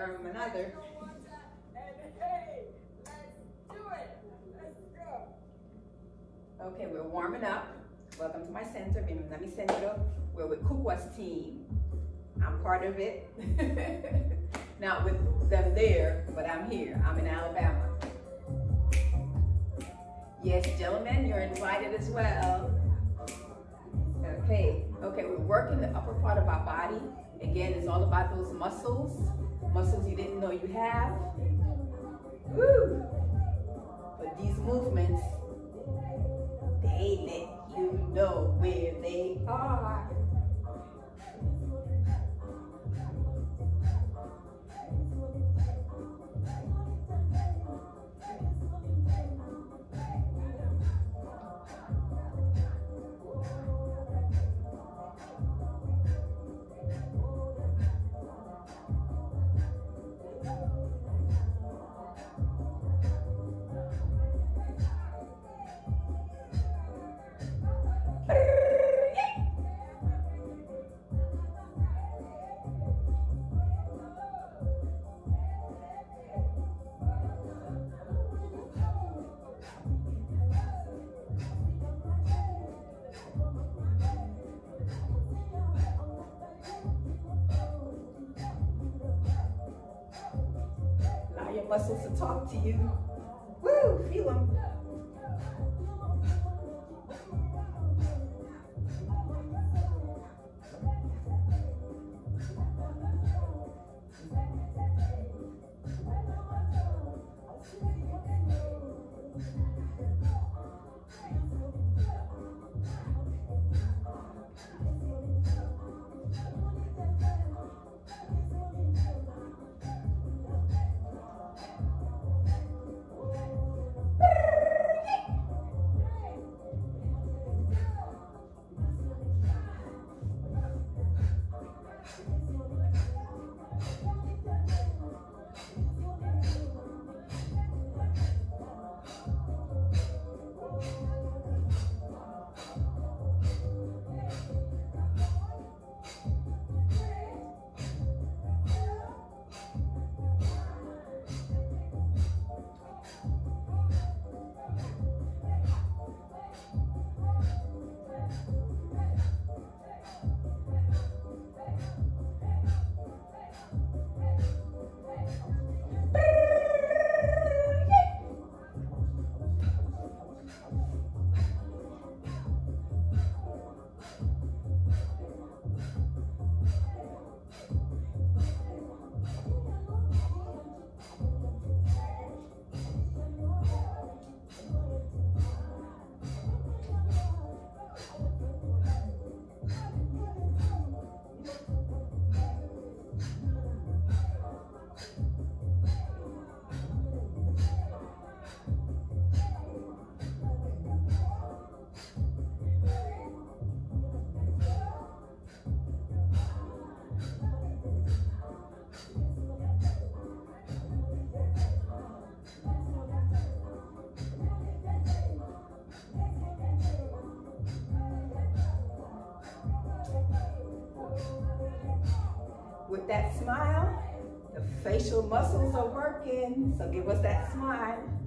from another. Okay, we're warming up. Welcome to my center, Bienvenida Centro. We're with Kukwa's team. I'm part of it. Not with them there, but I'm here. I'm in Alabama. Yes, gentlemen, you're invited as well. Okay, we're working the upper part of our body. Again, it's all about those muscles you didn't know you have. Woo! But these movements, they let you know where they are. Muscles to talk to you. Woo, feel them. With that smile, the facial muscles are working, so give us that smile.